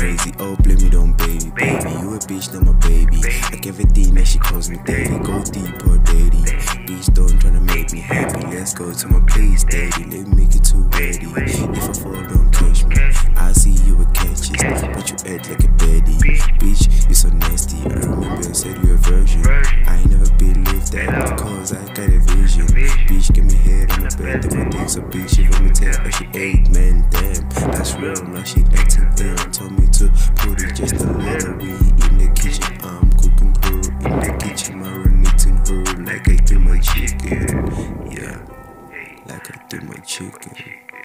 crazy. Oh, blame it on baby, baby. You a bitch, not my baby. Like everything that she calls me daddy. Go deeper, daddy. Bitch, don't tryna make me happy. Let's go to my place, daddy. Let me make it too ready. If I fall, don't catch me. I see you a catches, but you act like a baddie. Bitch, you so nasty. I remember I said you a virgin. I ain't never believed that because I got a vision. Bitch, give me head on the bed, then my dick so big she want me tell her she ate, man, damn. That's real, now she acting ill. Told me to put it just a little. We in the kitchen, I'm cooking her in the kitchen, marinating her like I do my chicken. Yeah, like I do my chicken.